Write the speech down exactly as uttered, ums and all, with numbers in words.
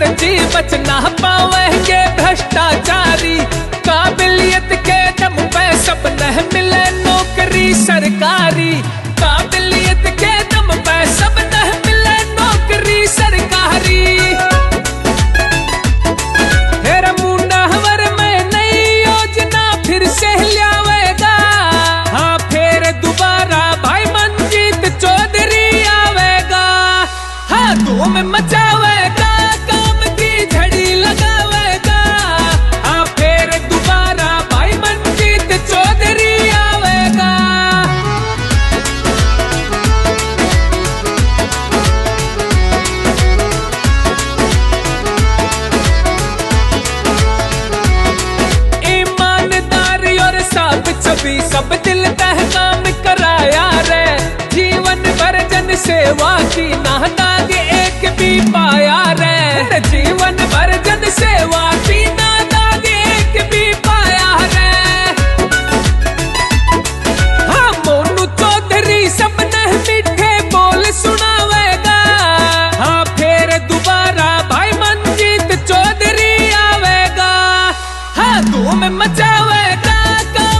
जी बच ना पावेंगे भ्रष्टाचारी। काबिलियत के दम पे सब न मिले नौकरी सरकारी। काबिलियत के दम पे सब न मिले नौकरी सरकारी। तेरा मुंडावर में नई योजना फिर से लावेगा। हाँ फिर दोबारा भाई मनजीत चौधरी आवेगा। हाँ धूम मचावेगा, काम की झड़ी लगावेगा। हाँ फिर दोबारा भाई मनजीत चौधरी आवेगा। ईमानदारी और साफ छवि सब दिल तह काम कराया रे। जीवन भर जन सेवा की ना दाग एक भी पाया रे। जीवन भर जन सेवा की ना दाग एक भी पाया रे। हाँ मोनू चौधरी सबने मीठे बोल सुनावेगा। हाँ फिर दोबारा भाई मनजीत चौधरी आवेगा। हाँ धूम मचावेगा।